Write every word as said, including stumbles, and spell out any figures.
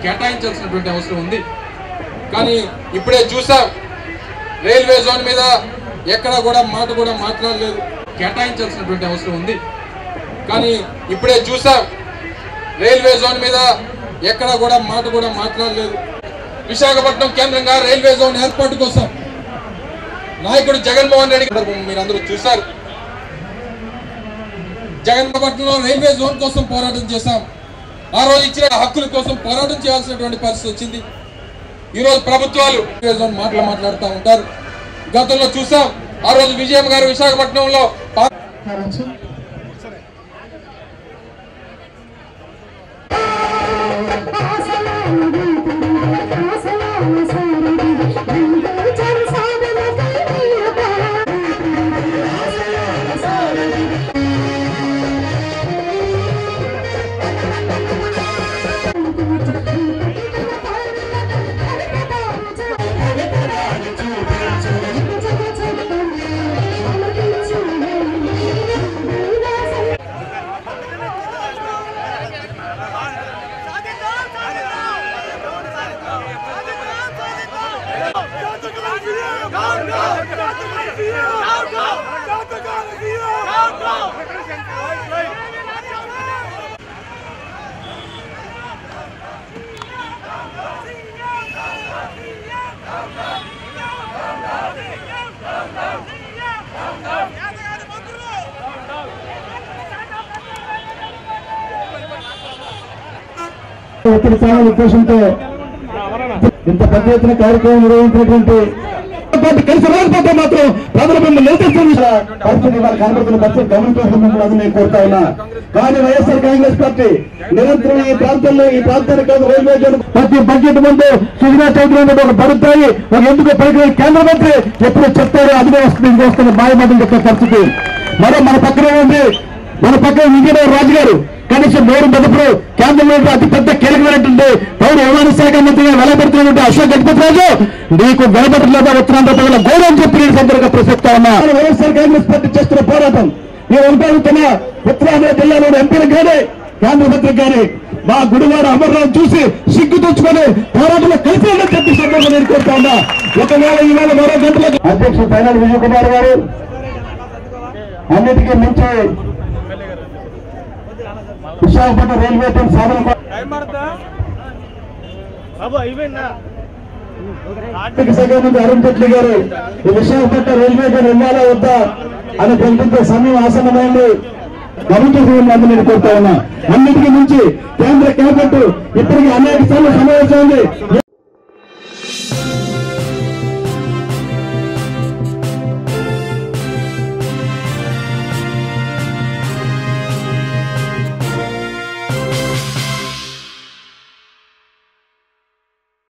కేటాయించాల్సినటువంటి అవసరం ఉంది. కానీ ఇప్పుడే చూసాం రైల్వే జోన్ మీద ఎక్కడ కూడా మాట కూడా మాట్లాడలేదు. కేటాయించాల్సినటువంటి అవసరం ఉంది. కానీ ఇప్పుడే చూసాం రైల్వే జోన్ మీద ఎక్కడ కూడా మాట కూడా మాట్లాడలేదు. విశాఖపట్నం కేంద్రంగా రైల్వే జోన్ ఏర్పాటు కోసం నాయకుడు జగన్మోహన్ రెడ్డి మీరందరూ చూశారు. జగన్పట్నంలో రైల్వే జోన్ కోసం పోరాటం చేశాం. ఆ రోజు ఇచ్చిన హక్కుల కోసం పోరాటం చేయాల్సినటువంటి పరిస్థితి వచ్చింది. ఈ రోజు ప్రభుత్వాలు రైల్వే జోన్ మాటలు మాట్లాడుతూ ఉంటారు. గతంలో చూసాం ఆ రోజు విజయమ్మ గారు విశాఖపట్నంలో ఒత్తిడి చాలా ఉద్దేశంతో ఇంత పెద్ద ఎత్తున కార్యక్రమం నిర్వహించినటువంటి కలిసి రాకపోతే మాత్రం ప్రజల మిమ్మల్ని నిలదీస్తుంది పరిస్థితి వారు కనబడుతున్న పరిస్థితి గమనించాలని నేను కోరుతా ఉన్నా. కానీ వైఎస్ఆర్ కాంగ్రెస్ పార్టీ నిరంతరం ఈ ప్రాంతంలో ఈ ప్రాంతానికి కాదు రైల్వే జోన్ ప్రతి బడ్జెట్ ముందు సుజనా చౌదరి ఒక పడుతాయి ఒక ఎందుకు పలికిన కేంద్ర మంత్రి ఎప్పుడు చెప్తారో అదిగే వస్తుంది ఇది వస్తుంది మాయమాటలు చెప్పే పరిస్థితి. మరో మన పక్కనే ఉంది మన పక్కన విజయనగరం రాజు గారు కనీసం నోరు మొదప్పుడు కేంద్రంలో అతిపెద్ద కీలకమైనటువంటి పౌర విమాన శాఖ మంత్రిగా వెలబెడుతున్నటువంటి అశోక్ గజపతి రాజు నీకు వెలబెట్టలేదా ఉత్తరాంధ్ర ప్రజల గౌరవం చెప్పి నేను సందర్భంగా ప్రసక్తా ఉన్నా. వైఎస్ఆర్ కాంగ్రెస్ పార్టీ చేస్తున్న పోరాటం నేను అనుకుంటున్నా ఉత్తరాంధ్ర జిల్లాలోని ఎంపీలకు కానీ కేంద్ర మంత్రికి కానీ మా గుడివాడ అమర్రావు చూసి సిగ్గు తెచ్చుకొని పోరాటంలో కలిసి చెప్పి సందర్భంగా నేను కోరుతా ఉన్నా. ఒకవేళ ఈవేళ మరో గంటలకు అధ్యక్షుడు పైన విజయ్ కుమార్ గారు అన్నిటికీ మించి విశాఖపట్నం రైల్వే సాధన అరుణ్ జైట్లీ గారు ఈ విశాఖపట్నం రైల్వే ఇవ్వాలా వద్దా అని ప్రకటించే సమయం ఆసన్నమైంది. గమనించుకుని నేను కోరుతా ఉన్నా. అన్నిటికీ మించి కేంద్ర కేబినెట్ ఇప్పటికీ అనేక సార్లు సమావేశమైంది.